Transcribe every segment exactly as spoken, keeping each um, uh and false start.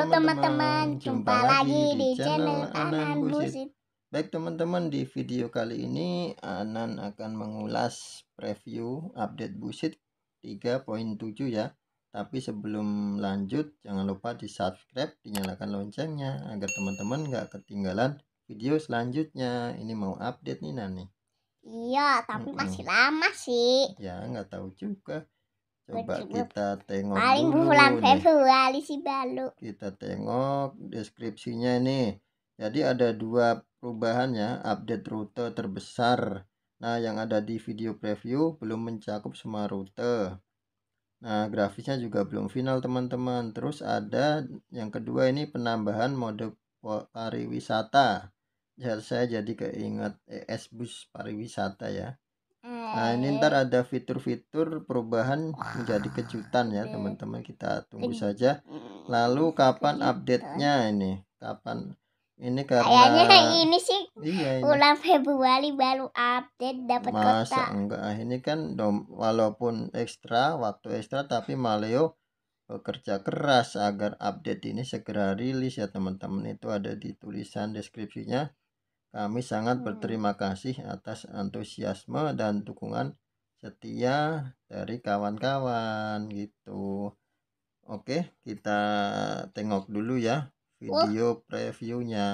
teman-teman, jumpa lagi di channel Anan Busit. Baik teman-teman, di video kali ini Anan akan mengulas preview update Busit tiga titik tujuh ya. Tapi sebelum lanjut, jangan lupa di subscribe, dinyalakan loncengnya agar teman-teman nggak ketinggalan video selanjutnya. Ini mau update nih Nani. Iya, tapi mm -mm. masih lama sih. Ya, nggak tahu juga. Coba kita tengok paling dulu bulan nih. Februari sih baru. Kita tengok deskripsinya nih. Jadi ada dua perubahan ya, update rute terbesar. Nah, yang ada di video preview belum mencakup semua rute. Nah, grafisnya juga belum final teman-teman. Terus ada yang kedua ini penambahan mode pariwisata. Ya, saya jadi keinget E S Bus pariwisata ya. Nah, ini ntar ada fitur-fitur perubahan menjadi kejutan ya teman-teman, kita tunggu saja. Lalu kapan update-nya ini? Kapan? Ini karena kayaknya ini sih iya, ini. bulan Februari baru update dapat kota. Masa enggak? Ini kan dom, walaupun ekstra, waktu ekstra, tapi Maleo bekerja keras agar update ini segera rilis ya teman-teman. Itu ada di tulisan deskripsinya. Kami sangat berterima kasih atas antusiasme dan dukungan setia dari kawan-kawan gitu. Oke, kita tengok dulu ya video previewnya.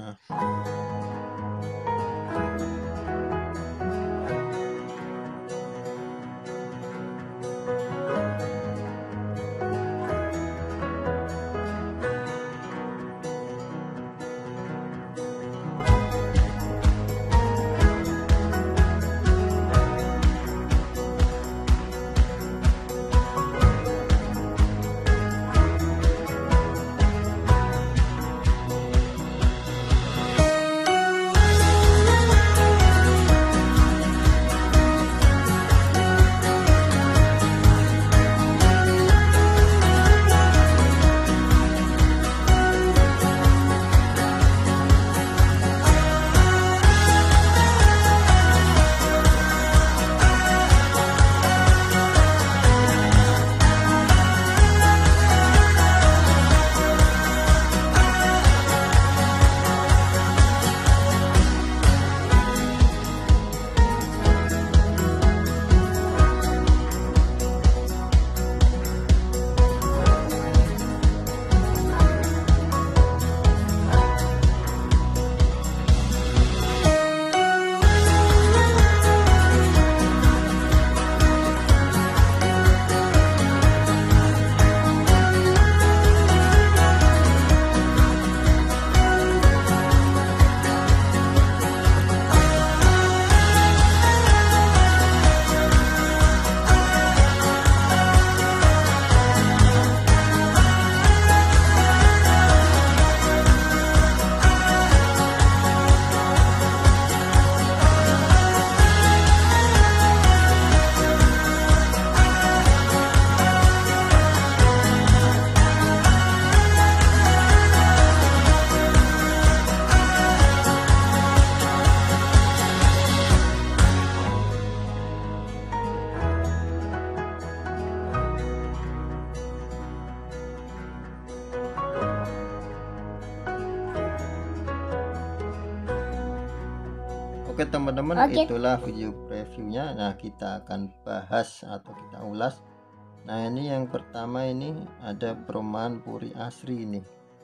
Oke teman-teman, okay. Itulah video previewnya. Nah, kita akan bahas atau kita ulas. Nah, ini yang pertama, ini ada perumahan Puri Asri ini.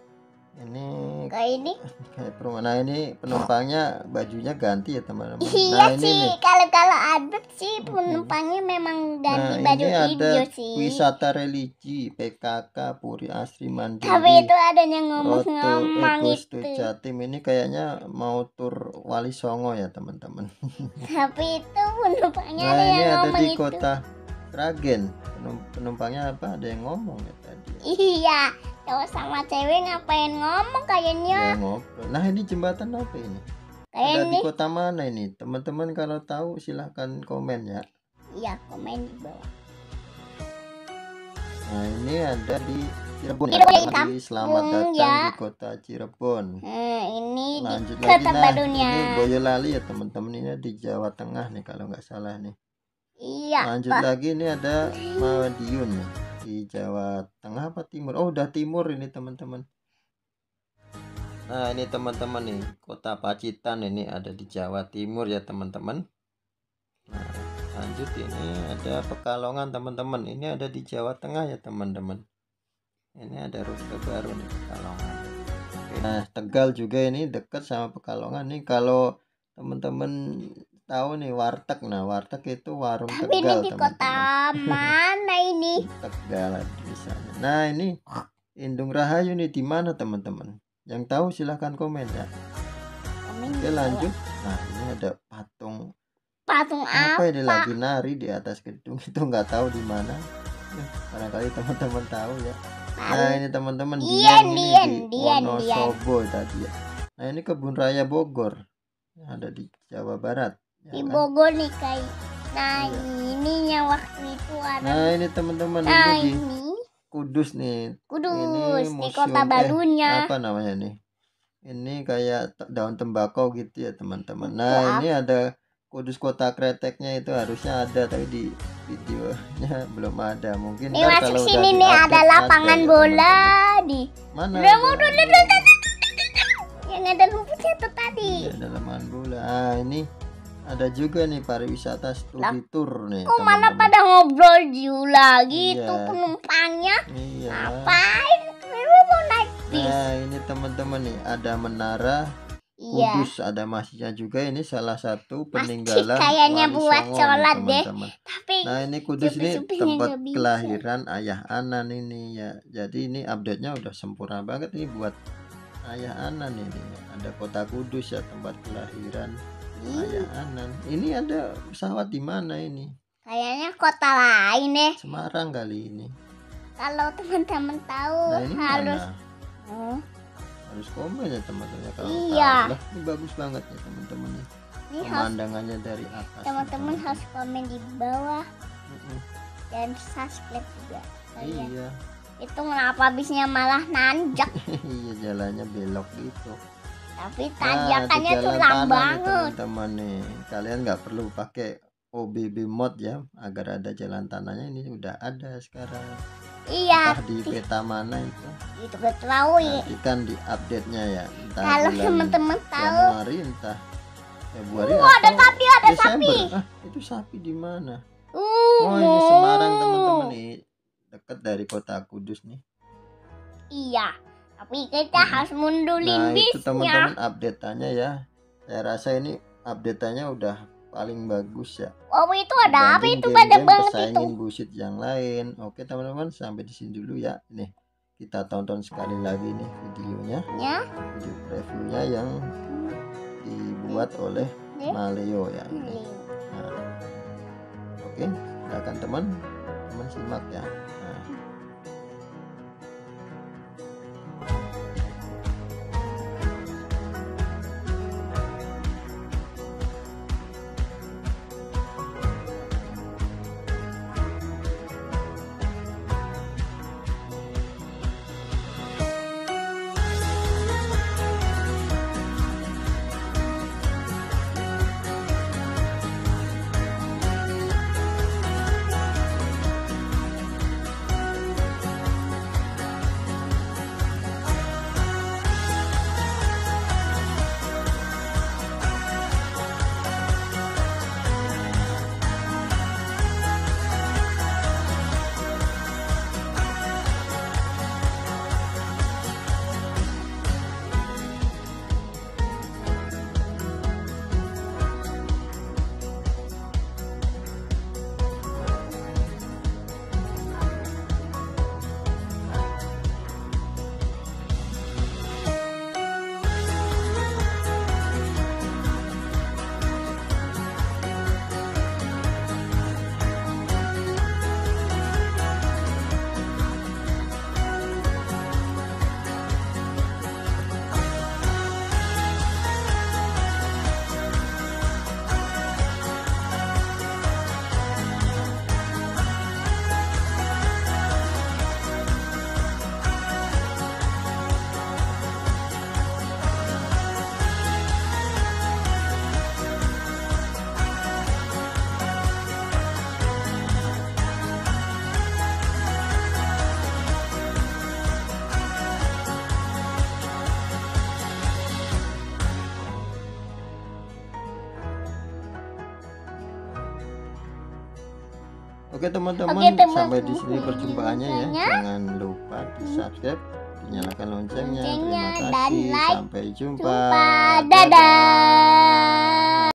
Ini kayak ini kayak perumahan. Nah, ini penumpangnya bajunya ganti ya teman-teman. Iya nah, sih, kalau kalau update sih penumpangnya memang ganti nah, baju ini hijau ada sih. Wisata religi P K K Puri Asri Mandiri. Tapi itu ada yang ngomong-ngomong itu. Jatim, ini kayaknya mau tur Wali Songo ya teman-teman. Tapi itu penumpangnya nah, ada yang ini ngomong ada di itu. Kota Sragen. Penumpangnya apa? Ada yang ngomong ya tadi. Iya, cowok sama cewek ngapain ngomong kayaknya. Ya, ngobrol. Nah, ini jembatan apa ini? Kayak ada ini. Di kota mana ini? Teman-teman kalau tahu silahkan komen ya. Iya, komen di bawah. Nah, ini ada di Cirebon. Cirebon ya. Di Selamat datang ya. Di kota Cirebon. Hmm, ini lanjut di lagi. Nah, barunya. Ini Boyolali ya teman-teman, ini di Jawa Tengah nih kalau nggak salah nih. Iya. Lanjut Pak. Lagi ini ada Madiun nih di Jawa Tengah apa timur? Oh, udah timur ini teman-teman. Nah ini teman-teman nih, kota Pacitan ini ada di Jawa Timur ya teman-teman. Nah lanjut, ini ada Pekalongan teman-teman, ini ada di Jawa Tengah ya teman-teman. Ini ada rute baru nih, Pekalongan. Oke. Nah Tegal juga ini dekat sama Pekalongan nih. Kalau teman-teman tahu nih warteg, nah warteg itu warung Tapi Tegal ini di teman-teman. kota mana ini? Tegal di sana. Nah ini Indung Rahayu nih di mana teman-teman? Yang tahu silahkan komen ya. Komen Oke di lanjut. bawah. Nah ini ada patung Patung apa apa? ini lagi nari di atas gedung itu, nggak tahu di mana. Ya, barangkali teman-teman tahu ya. Nah ini teman-teman Dian, Dian ini Dian, di Dian, Wonosobo tadi ya. Nah ini Kebun Raya Bogor yang ada di Jawa Barat ya Di kan? Bogor nih kayak. Nah Iya. ini yang waktu itu ada. Nah ini teman-teman Nah ini di ini Kudus nih. Kudus Ini di museum kota eh barunya. apa namanya nih? Ini kayak te- daun tembakau gitu ya teman-teman. Itu Nah apa? ini ada Kudus Kota Kreteknya, itu harusnya ada tapi di videonya belum ada. Mungkin Nih ntar masuk kalau udah sini nih ada di-update lapangan ya, bola teman-teman. di. Mana? Udah ada? mau udah udah udah, udah, yang ada rumputnya tuh tadi. Iya, ada lapangan bola. Ah ini ada juga nih pariwisata studi tour nih Kok mana teman-teman. pada ngobrol dulu lagi Iya. tuh penumpangnya? Iya. Ngapain? Lu mau naik bis? Nah ini teman-teman nih ada menara Iya. Kudus, ada masjidnya juga. Ini salah satu peninggalan kayaknya Wali buat Songo nih, sholat deh. teman-teman. Tapi Nah ini Kudus ini sepi-sepinya tempat nggak bisa. kelahiran Ayah Anan ini ya. Jadi ini update-nya udah sempurna banget nih buat Ayah Anan ini. Ada kota Kudus ya, tempat kelahiran Ih, Ayah Anan. Ini ada pesawat di mana ini? kayaknya kota lain deh. Semarang kali ini. Kalau teman-teman tahu Nah ini harus. mana? Hmm, Harus komen ya teman-teman kalau Iya. tahu. Lah, ini bagus banget ya teman-teman nih. ini harus Pemandangannya dari atas. teman-teman harus komen di bawah Mm-mm. dan subscribe juga. Kalian. Iya. Itu kenapa bisnya malah nanjak? Iya jalannya belok gitu. Tapi Nah, tanjakannya di tuh jalan lam tanah nih banget. teman-teman nih. Kalian nggak perlu pakai O B B mod ya agar ada jalan tanahnya, ini udah ada sekarang. Iya. Entah di peta mana itu. Itu gak tahu ya. Nanti kan di update-nya ya. Entah Kalau bulan teman-teman tahu. Januari, entah Februari Oh, ada atau sapi, ada Desember. sapi. Ah, itu sapi di mana? Uh, Oh, ini Semarang teman-teman nih. Dekat dari kota Kudus nih. Iya. Tapi kita Hmm. harus mundulin Nah itu bisnya. teman-teman update-nya ya. Saya rasa ini update-nya udah paling bagus ya. Oh itu ada apa Dibanding itu pada game-game banget itu. pesaingin bullshit yang lain. Oke teman-teman, sampai di sini dulu ya. Nih kita tonton sekali lagi nih videonya, Ya. video previewnya yang dibuat oleh Nih. Maleo ya. Ini. Nah, oke, silakan teman teman simak ya. Nah, Oke teman-teman, Oke, teman-teman. sampai di sini perjumpaannya ya. Jangan lupa di subscribe, dinyalakan loncengnya. Loncengnya Terima dan kasih, like. sampai jumpa. Jumpa. Dadah.